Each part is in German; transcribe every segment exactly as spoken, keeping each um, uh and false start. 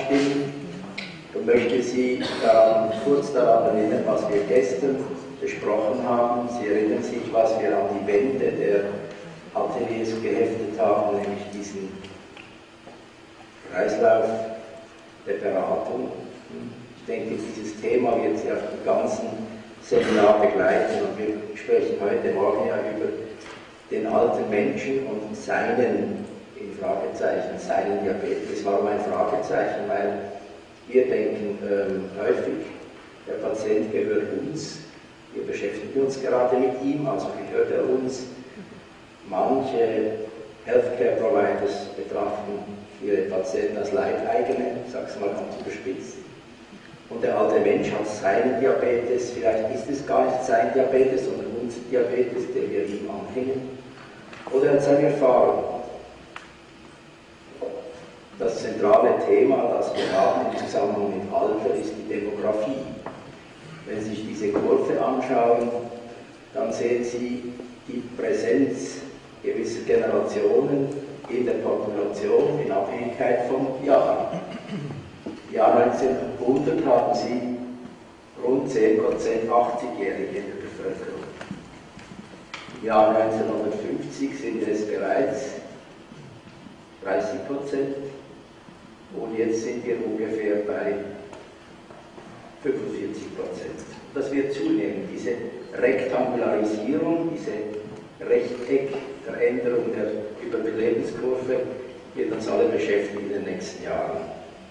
abstimmen und möchte Sie daran, kurz daran erinnern, was wir gestern besprochen haben. Sie erinnern sich, was wir an die Wände der Ateliers geheftet haben, nämlich diesen Kreislauf der Beratung. Ich denke, dieses Thema wird Sie auf dem ganzen Seminar begleiten und wir sprechen heute Morgen ja über den alten Menschen und seinen, in Fragezeichen, seinen Diabetes. Warum ein Fragezeichen? Weil wir denken ähm, häufig, der Patient gehört uns, wir beschäftigen uns gerade mit ihm, also gehört er uns. Manche Healthcare Providers betrachten ihre Patienten als Leibeigene, ich sage es mal ganz überspitzt. Und der alte Mensch hat seinen Diabetes, vielleicht ist es gar nicht sein Diabetes, sondern unser Diabetes, den wir ihm anhängen. Oder er hat seine Erfahrung. Das zentrale Thema, das wir haben im Zusammenhang mit Alter, ist die Demografie. Wenn Sie sich diese Kurve anschauen, dann sehen Sie die Präsenz gewisser Generationen in der Population in Abhängigkeit vom Jahr. Im Jahr neunzehnhundert haben Sie rund zehn Prozent achtzigjährige in der Bevölkerung. Im Jahr neunzehnhundertfünfzig sind es bereits dreißig Prozent und jetzt sind wir ungefähr bei fünfundvierzig Prozent. Das wird zunehmen, diese Rektangularisierung, diese Rechteckveränderung der Überlebenskurve wird uns alle beschäftigen in den nächsten Jahren.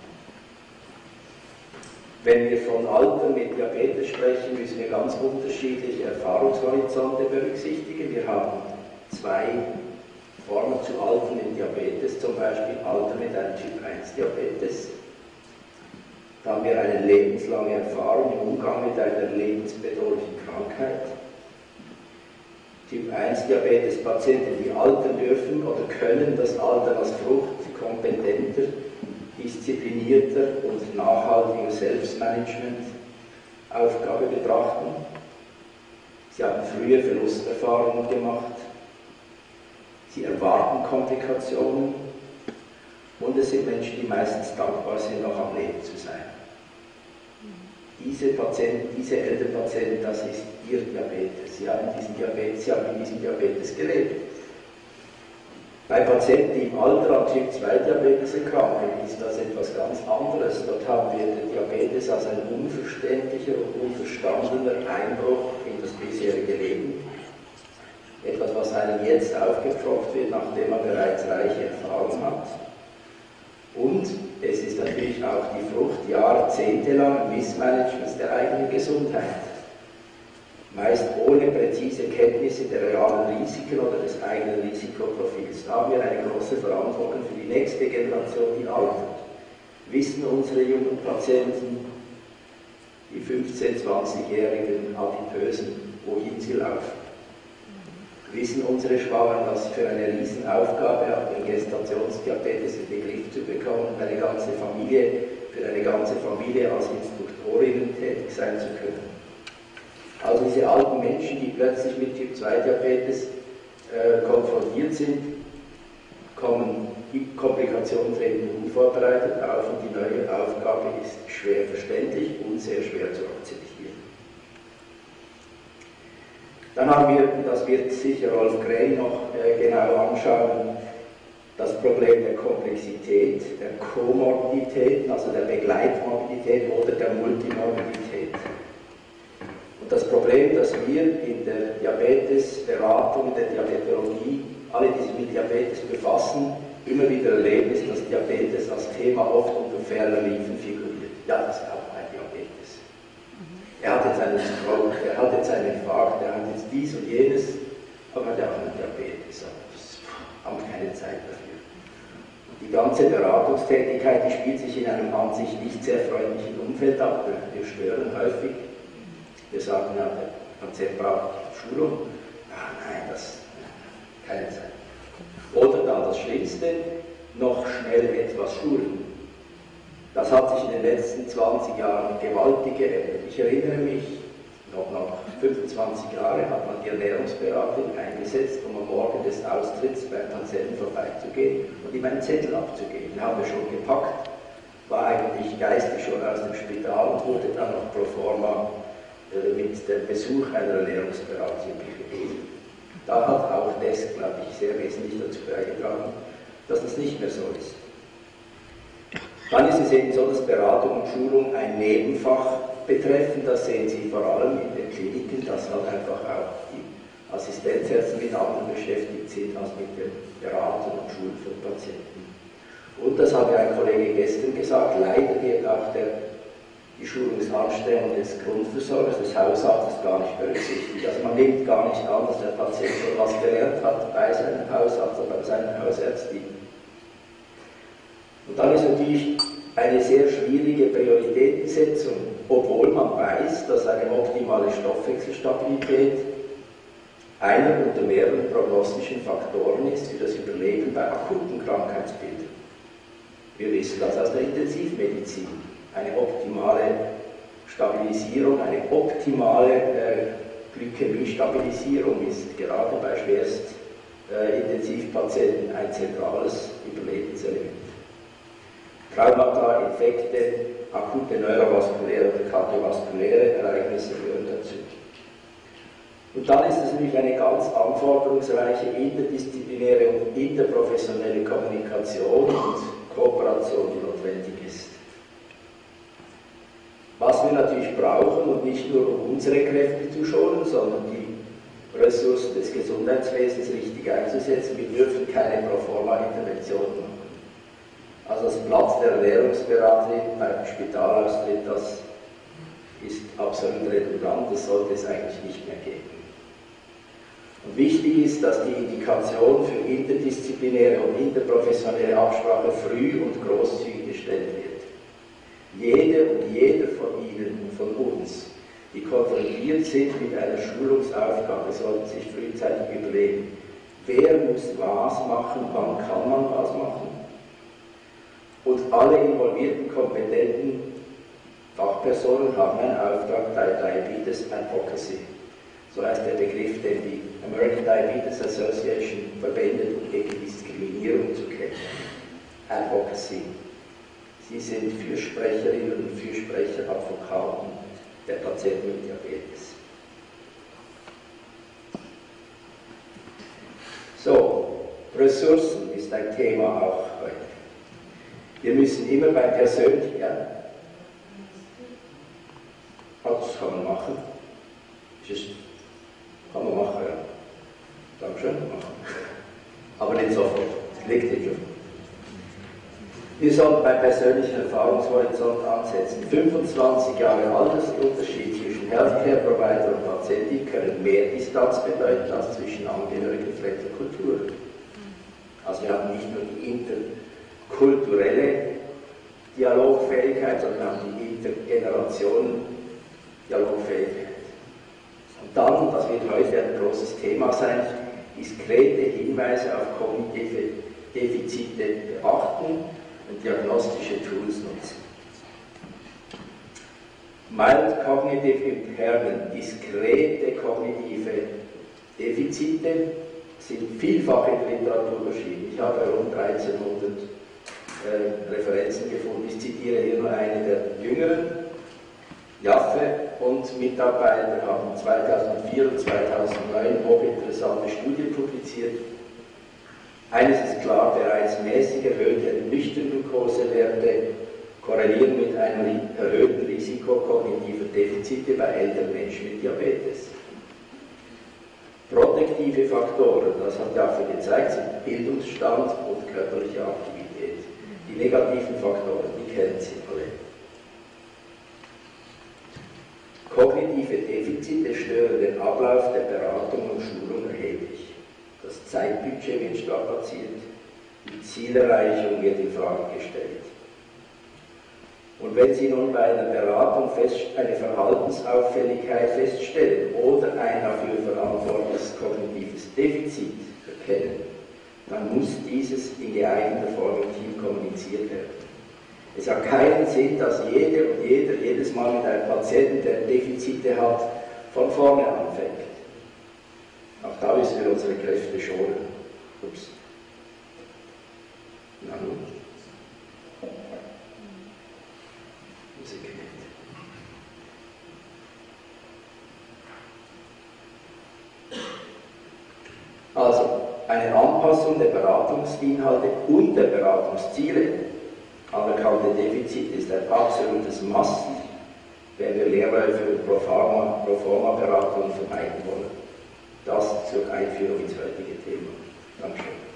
Wenn wir von Alter mit Diabetes sprechen, müssen wir ganz unterschiedliche Erfahrungshorizonte berücksichtigen. Wir haben zwei Formen zu Alter mit Diabetes, zum Beispiel Alter mit einem Typ eins Diabetes. Da haben wir eine lebenslange Erfahrung im Umgang mit einer lebensbedrohlichen Krankheit. Typ eins Diabetes Patienten, die altern dürfen oder können das Alter als Frucht kompetenter, disziplinierter und nachhaltiger Selbstmanagement-Aufgabe betrachten. Sie haben frühe Verlusterfahrungen gemacht. Sie erwarten Komplikationen. Und es sind Menschen, die meistens dankbar sind, noch am Leben zu sein. Diese Patienten, diese Elternpatienten, das ist ihr Diabetes. Sie haben diesen Diabetes, sie haben in diesem Diabetes gelebt. Bei Patienten, die im Alter an Typ zwei Diabetes erkranken, ist das etwas ganz anderes. Dort haben wir den Diabetes als ein unverständlicher und unverstandener Einbruch in das bisherige Leben. Etwas, was einem jetzt aufgepfropft wird, nachdem man bereits reiche Erfahrung hat. Und es ist natürlich auch die Frucht jahrzehntelangen Missmanagements der eigenen Gesundheit. Meist ohne präzise Kenntnisse der realen Risiken oder des eigenen Risikoprofils. Da haben wir eine große Verantwortung für die nächste Generation, die altert. Wissen unsere jungen Patienten, die fünfzehn-, zwanzigjährigen Adipösen, wohin sie laufen? Wissen unsere Schwangeren, dass sie für eine Riesenaufgabe haben, den Gestationsdiabetes in den Griff zu bekommen, eine ganze Familie, für eine ganze Familie als Instruktorinnen tätig sein zu können? Also diese alten Menschen, die plötzlich mit Typ zwei Diabetes äh, konfrontiert sind, kommen, die Komplikationen treten unvorbereitet auf und die neue Aufgabe ist schwer verständlich und sehr schwer zu akzeptieren. Dann haben wir, das wird sicher Rolf Krehn noch äh, genau anschauen, das Problem der Komplexität, der Komorbidität, also der Begleitmorbidität oder der Multimorbidität. Und das Problem, dass wir in der Diabetesberatung, der Diabetologie, alle, die sich mit Diabetes befassen, immer wieder erleben, ist, dass Diabetes als Thema oft unter ferner Liefen figuriert. Ja, das ist auch ein Diabetes. Er hat jetzt einen Stroke, er hat jetzt einen Infarkt, er hat jetzt dies und jenes, aber er hat auch einen Diabetes. Aber das haben wir keine Zeit dafür. Und die ganze Beratungstätigkeit, die spielt sich in einem an sich nicht sehr freundlichen Umfeld ab. Wir stören häufig. Wir sagen, ja, der Patient braucht Schulung. Ah, nein, das, keine Zeit. Oder dann das Schlimmste, noch schnell etwas schulen. Das hat sich in den letzten zwanzig Jahren gewaltig geändert. Ich erinnere mich, noch nach fünfundzwanzig Jahren hat man die Ernährungsberatung eingesetzt, um am Morgen des Austritts beim Patienten vorbeizugehen und ihm einen Zettel abzugeben. Den haben wir schon gepackt. war eigentlich geistig schon aus dem Spital und wurde dann noch pro forma äh, mit dem Besuch einer Ernährungsberatung begeben. Da hat auch das, glaube ich, sehr wesentlich dazu beigetragen, dass das nicht mehr so ist. Dann ist es eben so, dass Beratung und Schulung ein Nebenfach betreffen. Das sehen Sie vor allem in den Kliniken, dass halt einfach auch die Assistenzärzte mit anderen beschäftigt sind als mit dem Beraten und Schulen von Patienten. Und das hat ja ein Kollege gestern gesagt, leider wird auch der, die Schulungsanstrengung des Grundversorgers, des Hausarztes gar nicht berücksichtigt. Also man nimmt gar nicht an, dass der Patient schon was gelernt hat bei seinem Hausarzt oder bei seiner Hausärztin. Und dann ist natürlich eine sehr schwierige Prioritätensetzung, obwohl man weiß, dass eine optimale Stoffwechselstabilität einer unter mehreren prognostischen Faktoren ist für das Überleben bei akuten Krankheitsbildern. Wir wissen das aus der Intensivmedizin. Eine optimale Stabilisierung, eine optimale äh, Glykämiestabilisierung ist gerade bei schwerst äh, Intensivpatienten ein zentrales Überlebenselement. Traumata, Infekte, akute neurovaskuläre oder kardiovaskuläre Ereignisse gehören dazu. Und dann ist es natürlich eine ganz anforderungsreiche interdisziplinäre und interprofessionelle Kommunikation und Kooperation, die notwendig ist. Was wir natürlich brauchen, und nicht nur um unsere Kräfte zu schonen, sondern die Ressourcen des Gesundheitswesens richtig einzusetzen, wir dürfen keine Proforma-Interventionen machen. Also das Blatt der Ernährungsberaterin beim Spitalaustritt, das ist absolut redundant, das sollte es eigentlich nicht mehr geben. Und wichtig ist, dass die Indikation für interdisziplinäre und interprofessionelle Absprache früh und großzügig gestellt wird. Jede und jeder von Ihnen und von uns, die konfrontiert sind mit einer Schulungsaufgabe, sollten sich frühzeitig überlegen, wer muss was machen, wann kann man was machen. Und alle involvierten, kompetenten Fachpersonen haben einen Auftrag bei Diabetes Advocacy. So heißt der Begriff, den die American Diabetes Association verwendet, um gegen Diskriminierung zu kämpfen. Advocacy. Sie sind Fürsprecherinnen und Fürsprecher, Advokaten der Patienten mit Diabetes. So, Ressourcen ist ein Thema auch heute. Wir müssen immer beim persönlichen, ja, das kann man machen. Das kann man machen, ja. Dankeschön, machen. Aber nicht sofort, es liegt nicht schon. Wir sollten beim persönlichen Erfahrungshorizont ansetzen. fünfundzwanzig Jahre Altersunterschied zwischen Healthcare Provider und Patienten können mehr Distanz bedeuten als zwischen Angehörigen fremder Kulturen. Also wir haben nicht nur die interkulturelle Dialogfähigkeit, sondern wir haben die Intergenerationen Dialogfähigkeit. Und dann, das wird heute ein großes Thema sein, diskrete Hinweise auf kognitive Defizite beachten und diagnostische Tools nutzen. Mild Cognitive Impairment, diskrete kognitive Defizite, sind vielfach in der Literatur beschrieben. Ich habe rund dreizehnhundert äh, Referenzen gefunden. Ich zitiere hier nur eine der jüngeren. Jaffe und Mitarbeiter haben zweitausendvier und zweitausendneun hochinteressante Studien publiziert. Eines ist klar, bereits mäßig erhöhte Nüchtern-Glukosewerte korrelieren mit einem erhöhten Risiko kognitiver Defizite bei älteren Menschen mit Diabetes. Protektive Faktoren, das hat Jaffe gezeigt, sind Bildungsstand und körperliche Aktivität. Die negativen Faktoren, die kennen Sie alle. Kognitive Defizite stören den Ablauf der Beratung und Schulung erheblich. Das Zeitbudget wird strapaziert, die Zielerreichung wird in Frage gestellt. Und wenn Sie nun bei einer Beratung fest, eine Verhaltensauffälligkeit feststellen oder ein dafür verantwortliches kognitives Defizit erkennen, dann muss dieses in geeigneter Form im Team kommuniziert werden. Es hat keinen Sinn, dass jede und jeder jedes Mal mit einem Patienten, der Defizite hat, von vorne anfängt. Auch da müssen wir unsere Kräfte schonen. Ups. Na nun. Anpassung der Beratungsinhalte und der Beratungsziele. Anerkannte Defizit ist ein absolutes Must, wenn wir Lehrläufe und Proforma-Beratung vermeiden wollen. Das zur Einführung ins heutige Thema. Dankeschön.